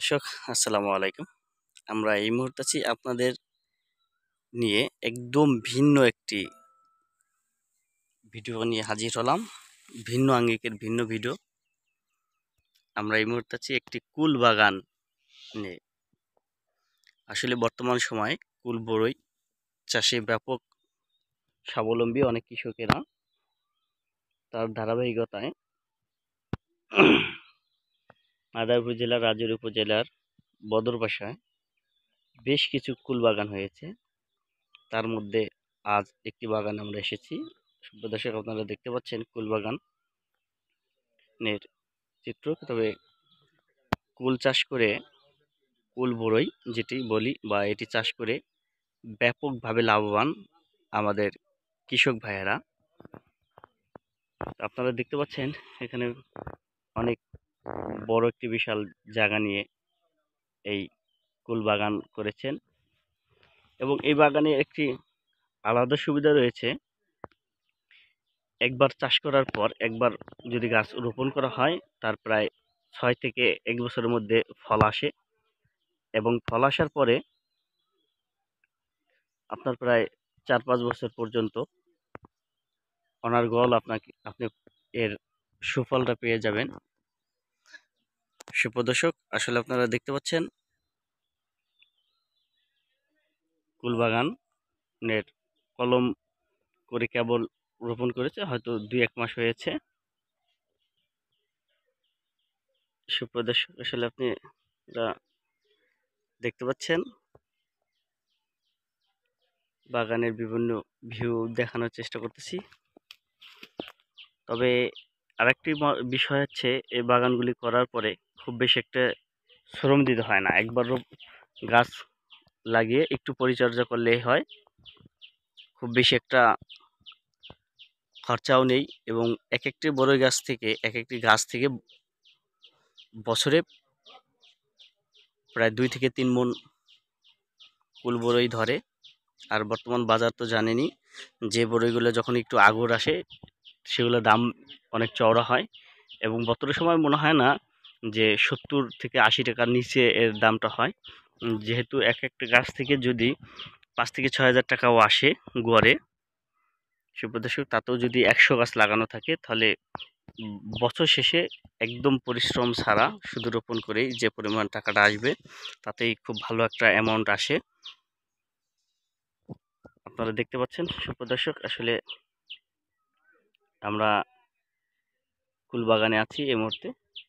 দর্শক, আসসালামু আলাইকুম। আমরা এই মুহূর্তে আছি আপনাদের নিয়ে একদম ভিন্ন একটি ভিডিও নিয়ে হাজির হলাম। ভিন্ন আঙ্গিকের ভিন্ন ভিডিও। আমরা এই মুহূর্তে আছি একটি কুল বাগান নিয়ে। আসলে বর্তমান সময়ে কুল বরই চাষে ব্যাপক স্বাবলম্বী অনেক কৃষকেরা। তার ধারাবাহিকতায় মাদারীপুর জেলার রাজৌরি উপজেলার বদরবাসায় বেশ কিছু কুল বাগান হয়েছে। তার মধ্যে আজ একটি বাগানে আমরা এসেছি। দর্শক, আপনারা দেখতে পাচ্ছেন কুল বাগানের চিত্র। তবে কুল চাষ করে, কুল বরই যেটি বলি, বা এটি চাষ করে ব্যাপকভাবে লাভবান আমাদের কৃষক ভাইয়েরা। আপনারা দেখতে পাচ্ছেন এখানে অনেক বড় একটি বিশাল জায়গা নিয়ে এই কুল বাগান করেছেন, এবং এই বাগানে একটি আলাদা সুবিধা রয়েছে। একবার চাষ করার পর একবার যদি গাছ রোপণ করা হয়, তার প্রায় 6 থেকে 1 বছরের মধ্যে ফল আসে, এবং ফল আসার পরে আপনার প্রায় 4-5 বছর পর্যন্ত অনার্গল আপনি এর সুফলটা পেয়ে যাবেন। সুপ্রদর্শক, আসলে আপনারা দেখতে পাচ্ছেন কুল বাগানের কলম করে কেবল রোপণ করেছে, হয়তো 2-1 মাস হয়েছে। সুপ্রদর্শক, আসলে আপনি দেখতে পাচ্ছেন বাগানের বিভিন্ন ভিউ দেখানোর চেষ্টা করতেছি। তবে আরেকটি বিষয় হচ্ছে, এই বাগানগুলি করার পরে খুব বেশি একটা শ্রম দিতে হয় না। একবার গাছ লাগিয়ে একটু পরিচর্যা করলেই হয়। খুব বেশি একটা খরচাও নেই, এবং এক একটি গাছ থেকে বছরে প্রায় 2 থেকে 3 মণ কুল বরই ধরে। আর বর্তমান বাজার তো জানেনই, যে বরইগুলো যখন একটু আগর আসে সেগুলোর দাম অনেক চওড়া হয়, এবং বর্তমান সময় মনে হয় না যে 70 থেকে 80 টাকার নিচে এর দামটা হয়। যেহেতু এক একটা গাছ থেকে যদি 5 থেকে 6 হাজার টাকাও আসে গড়ে, সুপ্রদর্শক, তাতেও যদি 100 গাছ লাগানো থাকে, তাহলে বছর শেষে একদম পরিশ্রম ছাড়া শুধু রোপণ করেই যে পরিমাণ টাকাটা আসবে, তাতেই খুব ভালো একটা অ্যামাউন্ট আসে। আপনারা দেখতে পাচ্ছেন সুপ্রদর্শক, আসলে আমরা কুল বাগানে আছি এই মুহূর্তে।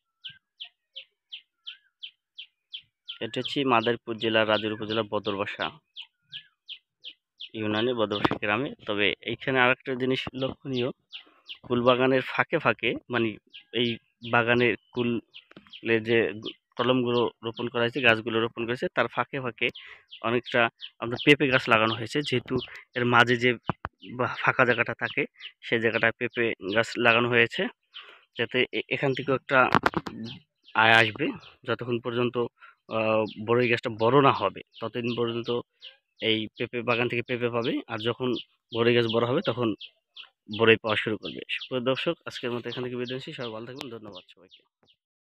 এটা হচ্ছে মাদারীপুর জেলার রাজৌরি উপজেলার বদরবাসা ইউনিয়নে, বদরবাসা গ্রামে। তবে এইখানে আরেকটা জিনিস লক্ষণীয়, কুল বাগানের ফাঁকে ফাঁকে, মানে এই বাগানের কুলের যে কলমগুলো রোপণ করা হয়েছে, গাছগুলো রোপণ করেছে, তার ফাঁকে ফাঁকে অনেকটা আপনার পেঁপে গাছ লাগানো হয়েছে। যেহেতু এর মাঝে যে ফাঁকা জায়গাটা থাকে, সেই জায়গাটায় পেঁপে গাছ লাগানো হয়েছে, যাতে এখান থেকেও একটা আয় আসবে। যতক্ষণ পর্যন্ত বড়ই গাছটা বড় না হবে, ততদিন পর্যন্ত এই পেঁপে বাগান থেকে পেঁপে পাবে, আর যখন বড়ই গাছ বড় হবে তখন বড়ই পাওয়া শুরু করবে। সুপ্রিয় দর্শক, আজকের মতো এখান থেকে বিদায় নিচ্ছি। সবাই ভালো থাকবেন। ধন্যবাদ সবাইকে।